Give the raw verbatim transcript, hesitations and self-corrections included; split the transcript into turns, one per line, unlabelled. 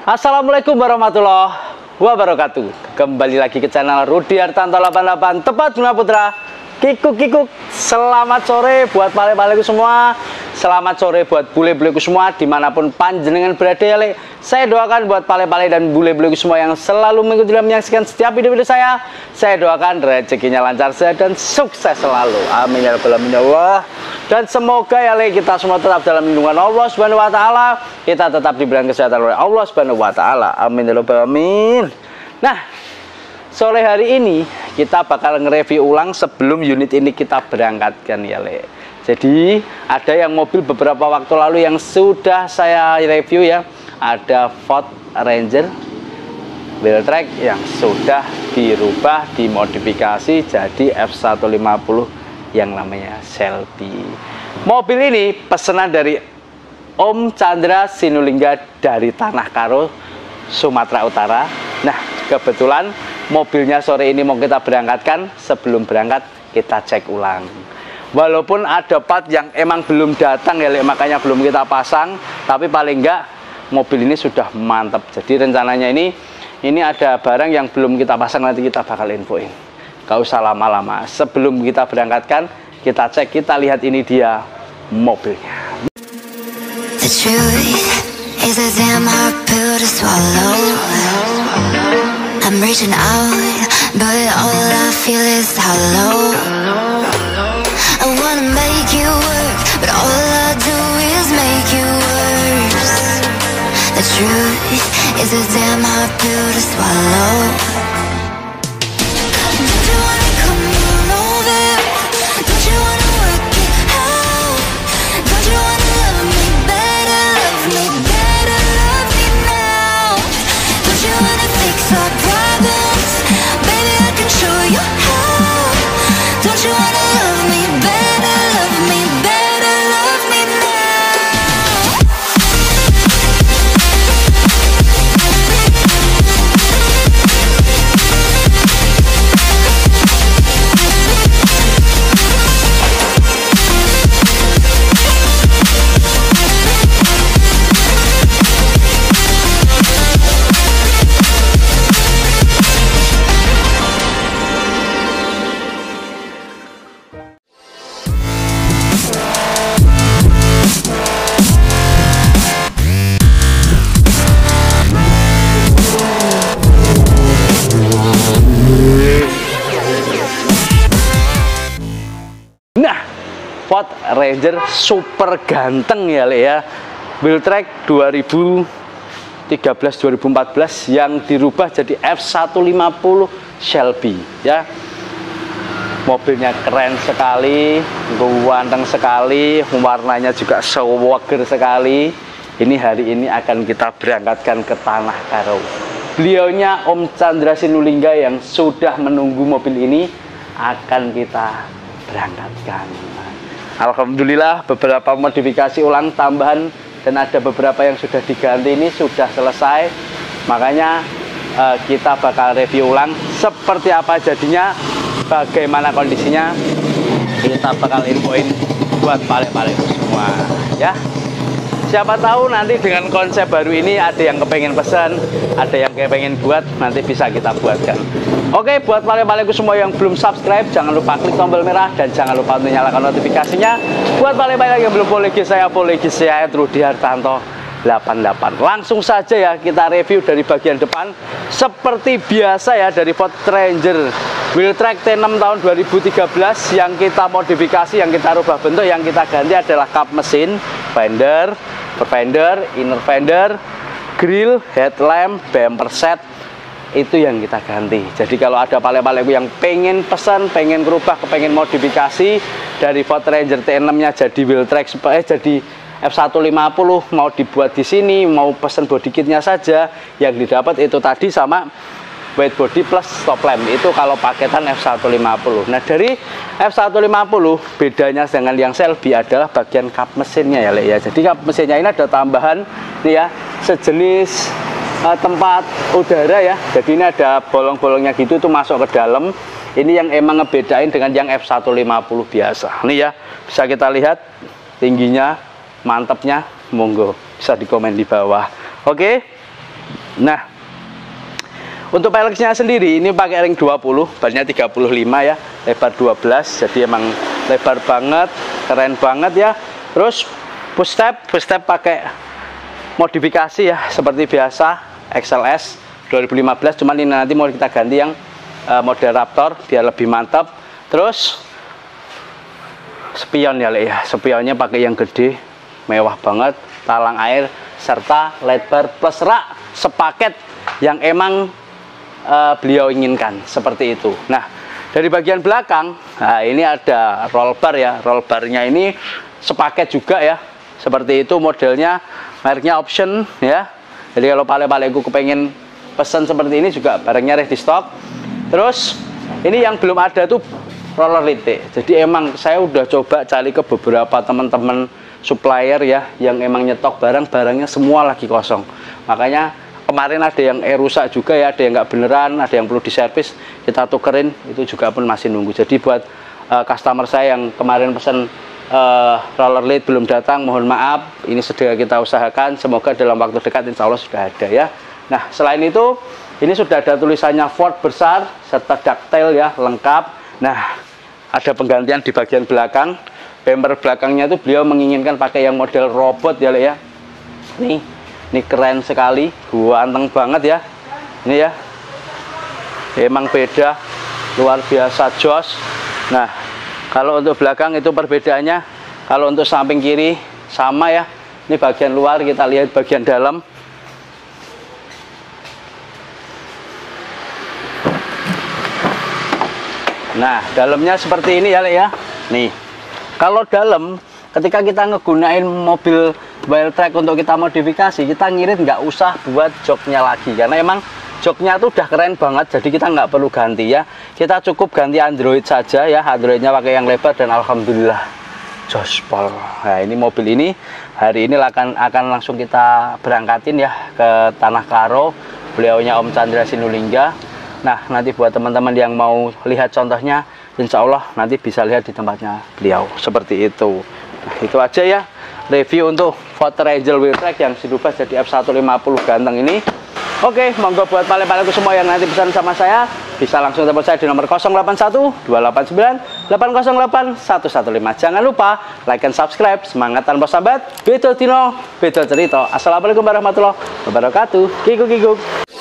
Assalamualaikum warahmatullahi wabarakatuh. Kembali lagi ke channel Rudi Hartanto delapan puluh delapan Tepat Guna Putra. Kikuk kikuk. Selamat sore buat pale-paleku semua. Selamat sore buat bule-buleku semua dimanapun panjenengan berada ya le. Saya doakan buat pale-pale dan bule-buleku semua yang selalu mengikuti dan menyaksikan setiap video-video saya. Saya doakan rezekinya lancar sehat dan sukses selalu. Amin ya rabbal alamin ya Allah. Dan semoga ya le kita semua tetap dalam lindungan Allah Subhanahu wa taala. Kita tetap diberikan kesehatan oleh Allah Subhanahu wa taala. Amin ya rabbal alamin. Nah, sore hari ini kita bakal nge-review ulang sebelum unit ini kita berangkatkan ya le. Jadi ada yang mobil beberapa waktu lalu yang sudah saya review ya. Ada Ford Ranger Wheeltrack yang sudah dirubah, dimodifikasi jadi F seratus lima puluh yang namanya Shelby. Mobil ini pesanan dari Om Chandra Sinulingga dari Tanah Karo, Sumatera Utara. Nah, kebetulan mobilnya sore ini mau kita berangkatkan. Sebelum berangkat kita cek ulang. Walaupun ada part yang emang belum datang ya, makanya belum kita pasang, tapi paling enggak mobil ini sudah mantap. Jadi rencananya ini ini ada barang yang belum kita pasang, nanti kita bakal infoin. Gak usah lama-lama. Sebelum kita berangkatkan, kita cek, kita lihat ini dia mobilnya.
The truth is a damn hard pill to swallow. I'm reaching out, but all I feel is hollow. I wanna make you work, but all I do is make you worse. The truth is a damn hard pill to swallow. Don't you wanna come on over? Don't you wanna work it out? Don't you wanna love me better, love me better, love me now? Don't you wanna fix our problems? Baby, I can show you how. Don't you wanna love me better, love me better, love me now?
Nah, Ford Ranger super ganteng ya le ya. Wheeltrack dua ribu tiga belas dua ribu empat belas yang dirubah jadi F seratus lima puluh Shelby ya. Mobilnya keren sekali, ganteng sekali, warnanya juga swagger sekali. Ini hari ini akan kita berangkatkan ke Tanah Karo. Beliaunya Om Chandra Sinulingga yang sudah menunggu mobil ini akan kita berangkatkan. Alhamdulillah beberapa modifikasi ulang tambahan dan ada beberapa yang sudah diganti ini sudah selesai. Makanya eh, kita bakal review ulang seperti apa jadinya, bagaimana kondisinya, kita bakal infoin buat pale-pale semua ya. Siapa tahu nanti dengan konsep baru ini ada yang kepengen pesan, ada yang kepengen buat, nanti bisa kita buatkan. Oke, buat pale-paleku semua yang belum subscribe, jangan lupa klik tombol merah dan jangan lupa untuk nyalakan notifikasinya. Buat pale-pale yang belum follow I G saya, follow I G saya Rudi Hartanto delapan puluh delapan. Langsung saja ya kita review dari bagian depan. Seperti biasa ya, dari Ford Ranger Wheeltrack T enam tahun dua ribu tiga belas yang kita modifikasi, yang kita rubah bentuk, yang kita ganti adalah kap mesin, fender, fender, inner fender, grill, headlamp, bumper set. Itu yang kita ganti. Jadi kalau ada pale-paleku yang pengen pesan, pengen berubah, pengen modifikasi dari Ford Ranger T enam nya jadi Wheeltrack supaya jadi F seratus lima puluh, mau dibuat di sini, mau pesan body kitnya saja, yang didapat itu tadi sama white body plus stop lamp. Itu kalau paketan F seratus lima puluh. Nah, dari F seratus lima puluh bedanya dengan yang Shelby adalah bagian kap mesinnya ya le ya. Jadi kap mesinnya ini ada tambahan nih ya, sejenis uh, tempat udara ya. Jadi ini ada bolong-bolongnya gitu tuh masuk ke dalam. Ini yang emang ngebedain dengan yang F seratus lima puluh biasa. Nih ya, bisa kita lihat tingginya, mantapnya, monggo bisa di komen di bawah. Oke. Nah, untuk peleknya sendiri ini pakai ring dua puluh, bannya tiga puluh lima ya, lebar dua belas, jadi emang lebar banget, keren banget ya. Terus push step, push step pakai modifikasi ya, seperti biasa X L S dua ribu lima belas, cuman ini nanti mau kita ganti yang uh, model Raptor biar lebih mantap. Terus spion ya, Le, ya, spionnya pakai yang gede, mewah banget, talang air serta lebar plus rak sepaket yang emang uh, beliau inginkan, seperti itu. Nah, dari bagian belakang, nah ini ada roll bar ya, roll barnya ini sepaket juga ya, seperti itu modelnya, mereknya Option ya. Jadi kalau pale-paleku kepengen pesan seperti ini juga barangnya ready stock. Terus ini yang belum ada tuh roller lite. Jadi emang saya udah coba cari ke beberapa teman-teman supplier ya, yang emang nyetok barang, barangnya semua lagi kosong. Makanya kemarin ada yang eh rusak juga ya, ada yang nggak beneran, ada yang perlu diservis, kita tukerin, itu juga pun masih nunggu. Jadi buat uh, customer saya yang kemarin pesan uh, roller lite belum datang, mohon maaf, ini segera kita usahakan, semoga dalam waktu dekat insya Allah sudah ada ya. Nah, selain itu ini sudah ada tulisannya Ford besar serta ductile ya, lengkap. Nah, ada penggantian di bagian belakang, bumper belakangnya itu beliau menginginkan pakai yang model robot ya, Le, ya. Nih, ini keren sekali, ganteng banget ya. Ini ya, emang beda, luar biasa jos. Nah, kalau untuk belakang itu perbedaannya, kalau untuk samping kiri sama ya. Ini bagian luar, kita lihat bagian dalam. Nah, dalamnya seperti ini ya, Le, ya. Nih, kalau dalam, ketika kita ngegunain mobil Wildtrak untuk kita modifikasi, kita ngirit nggak usah buat joknya lagi, karena emang joknya tuh udah keren banget, jadi kita nggak perlu ganti ya. Kita cukup ganti Android saja ya, Androidnya pakai yang lebar dan alhamdulillah jospol. Nah, ini mobil ini hari ini akan akan langsung kita berangkatin ya ke Tanah Karo, beliaunya Om Chandra Sinulinga. Nah, nanti buat teman-teman yang mau lihat contohnya, insya Allah nanti bisa lihat di tempatnya beliau, seperti itu. Nah, itu aja ya review untuk Ford Ranger Wildtrak yang dirubah jadi F seratus lima puluh ganteng ini. Oke, monggo buat pale-paleku semua yang nanti pesan sama saya, bisa langsung telepon saya di nomor nol delapan satu dua delapan sembilan delapan nol delapan satu satu lima. Jangan lupa like and subscribe. Semangat tanpa sahabat, betul Tino, betul cerita. Assalamualaikum warahmatullahi wabarakatuh. Kikuk kikuk.